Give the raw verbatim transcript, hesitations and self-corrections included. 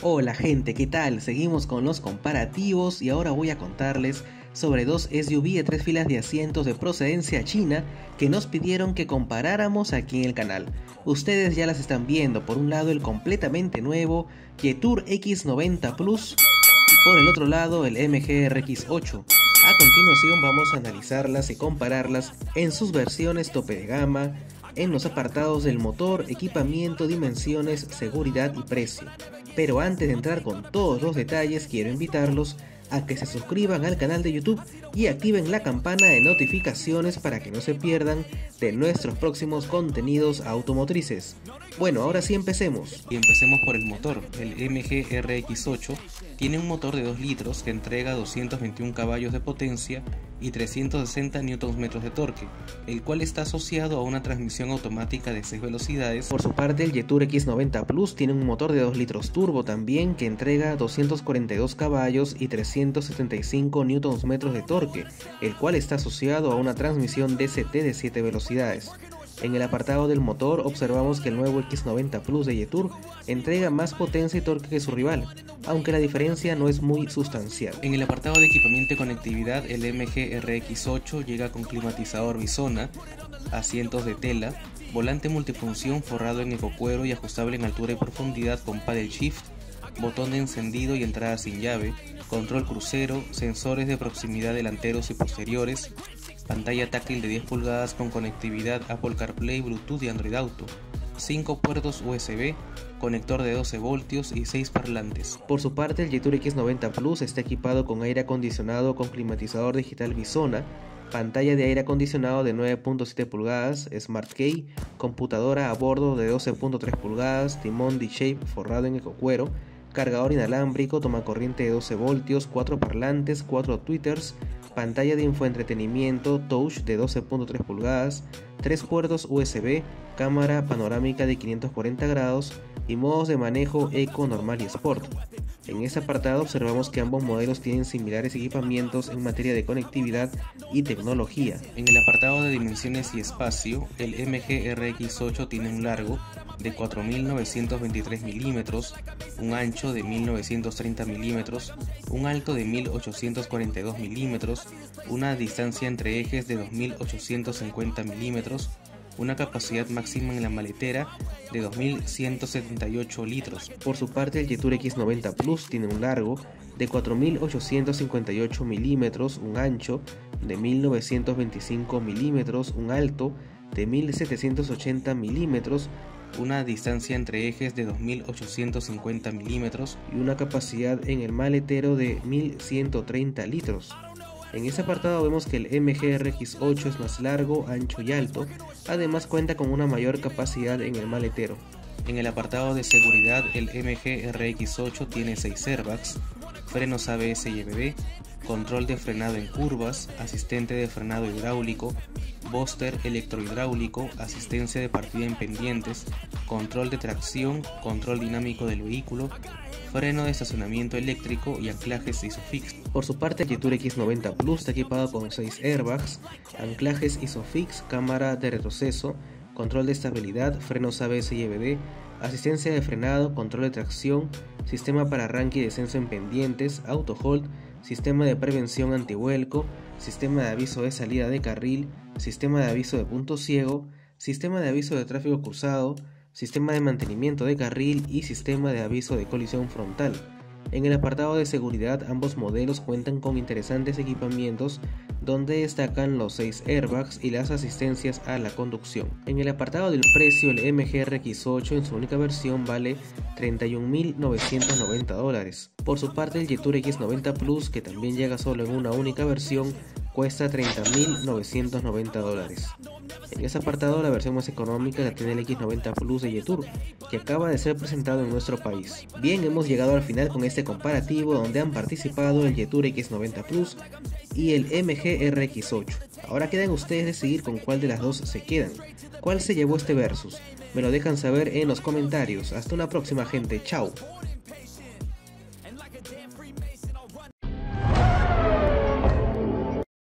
Hola gente, ¿qué tal? Seguimos con los comparativos y ahora voy a contarles sobre dos S U V de tres filas de asientos de procedencia china que nos pidieron que comparáramos aquí en el canal. Ustedes ya las están viendo, por un lado el completamente nuevo Jetour X noventa Plus y por el otro lado el M G R X ocho. A continuación vamos a analizarlas y compararlas en sus versiones tope de gama, en los apartados del motor, equipamiento, dimensiones, seguridad y precio. Pero antes de entrar con todos los detalles, quiero invitarlos a que se suscriban al canal de YouTube y activen la campana de notificaciones para que no se pierdan de nuestros próximos contenidos automotrices. Bueno, ahora sí empecemos. Y empecemos por el motor. El M G R X ocho tiene un motor de dos litros que entrega doscientos veintiún caballos de potencia y trescientos sesenta newton metros de torque, el cual está asociado a una transmisión automática de seis velocidades. Por su parte, el Jetour X noventa Plus tiene un motor de dos litros turbo también que entrega doscientos cuarenta y dos caballos y trescientos setenta y cinco newton metros de torque, el cual está asociado a una transmisión D C T de siete velocidades. En el apartado del motor observamos que el nuevo X noventa Plus de Jetour entrega más potencia y torque que su rival, aunque la diferencia no es muy sustancial. En el apartado de equipamiento y conectividad, el M G R X ocho llega con climatizador bisona, asientos de tela, volante multifunción forrado en ecocuero y ajustable en altura y profundidad con paddle shift, botón de encendido y entrada sin llave, control crucero, sensores de proximidad delanteros y posteriores, pantalla táctil de diez pulgadas con conectividad Apple CarPlay, Bluetooth y Android Auto, cinco puertos U S B, conector de doce voltios y seis parlantes. Por su parte, el Jetour X noventa Plus está equipado con aire acondicionado con climatizador digital bisona, pantalla de aire acondicionado de nueve punto siete pulgadas, Smart Key, computadora a bordo de doce punto tres pulgadas, timón D-Shape forrado en ecocuero, cargador inalámbrico, tomacorriente de doce voltios, cuatro parlantes, cuatro tweeters, pantalla de infoentretenimiento touch de doce punto tres pulgadas, tres puertos U S B, cámara panorámica de quinientos cuarenta grados y modos de manejo Eco, Normal y Sport. En este apartado observamos que ambos modelos tienen similares equipamientos en materia de conectividad y tecnología. En el apartado de dimensiones y espacio, el M G R X ocho tiene un largo de cuatro mil novecientos veintitrés milímetros, un ancho de mil novecientos treinta milímetros, un alto de mil ochocientos cuarenta y dos milímetros, una distancia entre ejes de dos mil ochocientos cincuenta milímetros, una capacidad máxima en la maletera de dos mil ciento setenta y ocho litros. Por su parte, el Jetour X noventa Plus tiene un largo de cuatro mil ochocientos cincuenta y ocho milímetros, un ancho de mil novecientos veinticinco milímetros, un alto de mil setecientos ochenta milímetros, una distancia entre ejes de dos mil ochocientos cincuenta milímetros y una capacidad en el maletero de mil ciento treinta litros. En este apartado vemos que el M G R X ocho es más largo, ancho y alto, además cuenta con una mayor capacidad en el maletero. En el apartado de seguridad, el M G R X ocho tiene seis airbags, frenos A B S y E B D, control de frenado en curvas, asistente de frenado hidráulico, booster electrohidráulico, asistencia de partida en pendientes, control de tracción, control dinámico del vehículo, freno de estacionamiento eléctrico y anclajes ISOFIX. Por su parte, el Jetour X noventa Plus está equipado con seis airbags, anclajes ISOFIX, cámara de retroceso, control de estabilidad, frenos A B S y E B D, asistencia de frenado, control de tracción, sistema para arranque y descenso en pendientes, auto hold, sistema de prevención antivuelco, sistema de aviso de salida de carril, sistema de aviso de punto ciego, sistema de aviso de tráfico cruzado, sistema de mantenimiento de carril y sistema de aviso de colisión frontal. En el apartado de seguridad, ambos modelos cuentan con interesantes equipamientos donde destacan los seis airbags y las asistencias a la conducción. En el apartado del precio, el M G R X ocho en su única versión vale treinta y un mil novecientos noventa dólares. Por su parte, el Jetour X noventa Plus, que también llega solo en una única versión, cuesta treinta mil novecientos noventa dólares. En ese apartado, la versión más económica la tiene el X noventa Plus de Jetour, que acaba de ser presentado en nuestro país. Bien, hemos llegado al final con este comparativo donde han participado el Jetour X noventa Plus y el M G R X ocho. Ahora quedan ustedes decidir con cuál de las dos se quedan. ¿Cuál se llevó este versus? Me lo dejan saber en los comentarios. Hasta una próxima, gente. Chao.